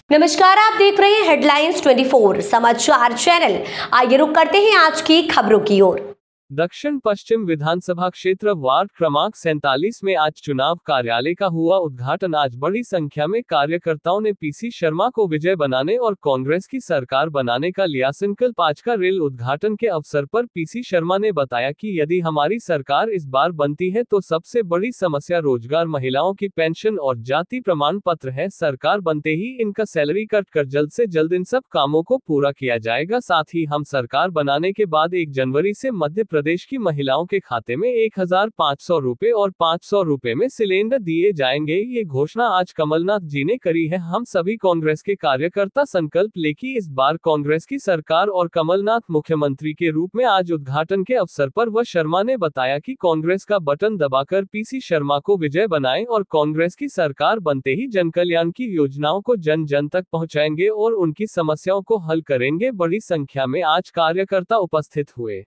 नमस्कार, आप देख रहे हैं हेडलाइंस 24 समाचार चैनल। आइए रुक करते हैं आज की खबरों की ओर। दक्षिण पश्चिम विधानसभा क्षेत्र वार्ड क्रमांक 47 में आज चुनाव कार्यालय का हुआ उद्घाटन। आज बड़ी संख्या में कार्यकर्ताओं ने पीसी शर्मा को विजय बनाने और कांग्रेस की सरकार बनाने का लिया संकल्प। आज का रेल उद्घाटन के अवसर पर पीसी शर्मा ने बताया कि यदि हमारी सरकार इस बार बनती है तो सबसे बड़ी समस्या रोजगार, महिलाओं की पेंशन और जाति प्रमाण पत्र है। सरकार बनते ही इनका सैलरी कट कर जल्द से जल्द इन सब कामों को पूरा किया जाएगा। साथ ही हम सरकार बनाने के बाद 1 जनवरी से मध्य प्रदेश की महिलाओं के खाते में 1500 रुपए और 500 रुपए में सिलेंडर दिए जाएंगे। ये घोषणा आज कमलनाथ जी ने करी है। हम सभी कांग्रेस के कार्यकर्ता संकल्प ले कि इस बार कांग्रेस की सरकार और कमलनाथ मुख्यमंत्री के रूप में। आज उद्घाटन के अवसर पर वह शर्मा ने बताया कि कांग्रेस का बटन दबाकर पीसी शर्मा को विजय बनाएं और कांग्रेस की सरकार बनते ही जनकल्याण की योजनाओं को जन जन तक पहुंचाएंगे और उनकी समस्याओं को हल करेंगे। बड़ी संख्या में आज कार्यकर्ता उपस्थित हुए।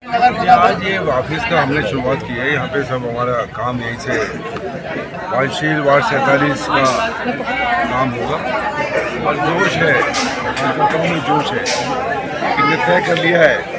आज ये ऑफिस का हमने शुरुआत की है। यहाँ पे सब हमारा काम यहीं से वार्डशील वार्ड 47 का काम होगा और जोश है, में जोश है। इन्हें तय कर लिया है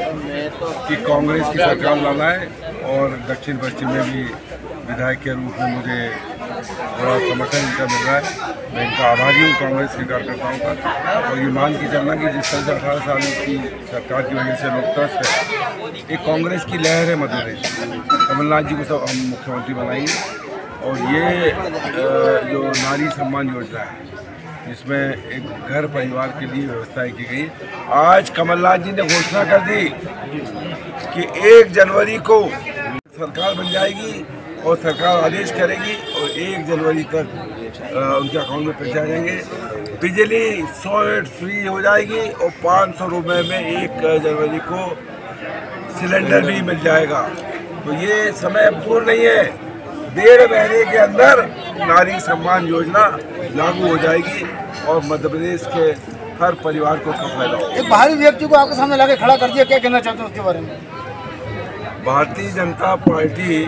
कि कांग्रेस की सरकार लाना है और दक्षिण पश्चिम में भी विधायक के रूप में मुझे बड़ा समर्थन इनका मिल रहा है। मैं इनका आभारी हूँ कांग्रेस के कार्यकर्ताओं का। और ये मान के चलना कि जिस तरह से 18 साल की सरकार की वजह से लोग त्रस्त है, एक कांग्रेस की लहर है मध्य प्रदेश। कमलनाथ जी को सब हम मुख्यमंत्री बनाएंगे। और ये जो नारी सम्मान योजना है जिसमें एक घर परिवार के लिए व्यवस्थाएं की गई, आज कमलनाथ जी ने घोषणा कर दी कि 1 जनवरी को सरकार बन जाएगी और सरकार आदेश करेगी और 1 जनवरी तक उनके अकाउंट में पैसे आ जाएंगे। बिजली 100 यूनिट फ्री हो जाएगी और 500 रुपये में 1 जनवरी को सिलेंडर भी मिल जाएगा। तो ये समय पूर्ण नहीं है, 1.5 महीने के अंदर नारी सम्मान योजना लागू हो जाएगी और मध्य प्रदेश के हर परिवार को उसका फायदा होगा। एक बाहरी व्यक्ति को आपके सामने लाके खड़ा कर दिया, क्या कहना चाहते हैं उसके बारे में? भारतीय जनता पार्टी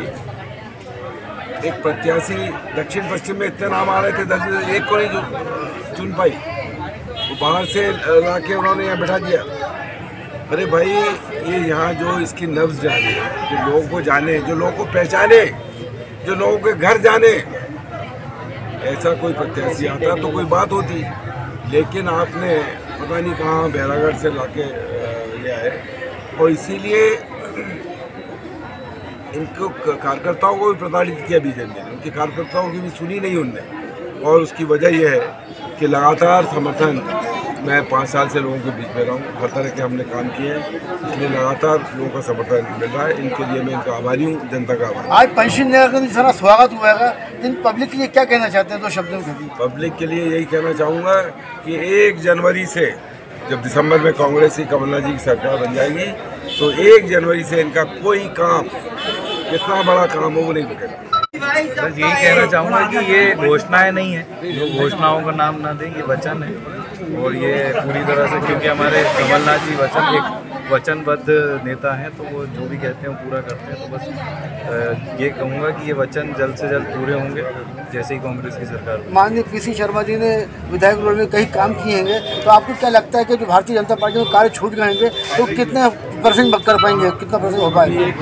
एक प्रत्याशी, दक्षिण पश्चिम में इतने नाम आ रहे थे 10 में एक को नहीं जो चुन पाई, वो बाहर से ला के उन्होंने यहाँ बैठा दिया। अरे भाई, ये यहाँ जो इसकी नब्ज जाने, जो लोगों को जाने, जो लोगों को पहचाने, जो लोगों के घर जाने, ऐसा कोई प्रत्याशी आता तो कोई बात होती। लेकिन आपने पता नहीं कहाँ बैरागढ़ से ला के ले आए और इसीलिए इनको कार्यकर्ताओं को भी प्रताड़ित किया बीजेपी ने। उनके कार्यकर्ताओं की भी सुनी नहीं उनने। और उसकी वजह यह है कि लगातार समर्थन, मैं 5 साल से लोगों के बीच में रहा हूँ, हर तरह के हमने काम किए हैं, इसलिए लगातार लोगों का समर्थन मिल रहा है। इनके लिए मैं इनका आभारी हूँ, जनता का आभारी। आज पेंशन नगर का सारा स्वागत हुआ है, इन पब्लिक के लिए क्या कहना चाहते हैं? 2 शब्दों में पब्लिक के लिए यही कहना चाहूँगा कि 1 जनवरी से, जब दिसंबर में कांग्रेस की कमलनाथ जी की सरकार बन जाएगी, तो 1 जनवरी से इनका कोई काम, कितना बड़ा काम हो, वो नहीं रुकेगा। बस यही कहना चाहूँगा कि ये घोषणाएं नहीं है, जो घोषणाओं का नाम ना दें, ये वचन है। और ये पूरी तरह से, क्योंकि हमारे कमलनाथ जी वचनबद्ध नेता हैं, तो वो जो भी कहते हैं वो पूरा करते हैं। तो बस ये कहूँगा कि ये वचन जल्द से जल्द पूरे होंगे जैसे ही कांग्रेस की सरकार। माननीय पीसी शर्मा जी ने विधायक रोल में कई काम किए हैं, तो आपको क्या लगता है कि जो भारतीय जनता पार्टी में कार्य छूट गए हैं तो कितने % कर पाएंगे, कितना % हो पाएंगे?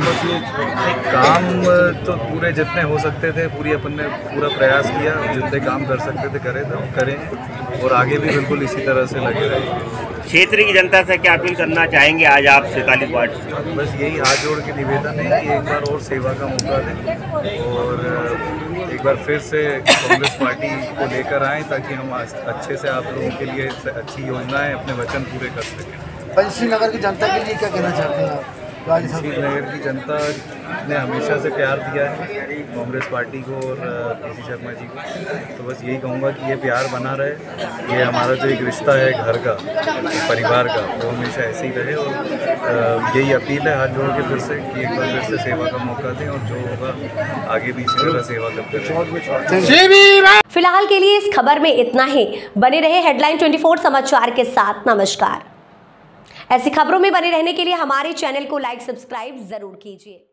काम तो पूरे जितने हो सकते थे पूरी अपन ने पूरा प्रयास किया, जितने काम कर सकते थे करें और आगे भी बिल्कुल इसी तरह से लगे रहेंगे। क्षेत्र की जनता से क्या अपील करना चाहेंगे आज आप 47 वार्ड से? बस यही हाथ जोड़ के निवेदन है कि एक बार और सेवा का मौका दें और एक बार फिर से कांग्रेस पार्टी को लेकर आएँ, ताकि हम अच्छे से आप लोगों के लिए अच्छी योजनाएं, अपने वचन पूरे कर सकें। पंचशील नगर की जनता के लिए क्या कहना चाहते हैं आप? पंचशील नगर की जनता ने हमेशा से प्यार दिया है कांग्रेस पार्टी को और पीसी शर्मा जी को, तो बस यही कहूँगा कि ये प्यार बना रहे। ये हमारा जो एक रिश्ता है घर का, परिवार का, वो हमेशा ऐसे ही रहे। और यही अपील है हाथ जोड़ के फिर से कि एक बार फिर से सेवा का मौका दें और जो होगा आगे भी इसी तरह सेवा करते रहें। फिलहाल के लिए इस खबर में इतना ही। बने रहे हेडलाइन 24 समाचार के साथ। नमस्कार। ऐसी खबरों में बने रहने के लिए हमारे चैनल को लाइक, सब्सक्राइब जरूर कीजिए।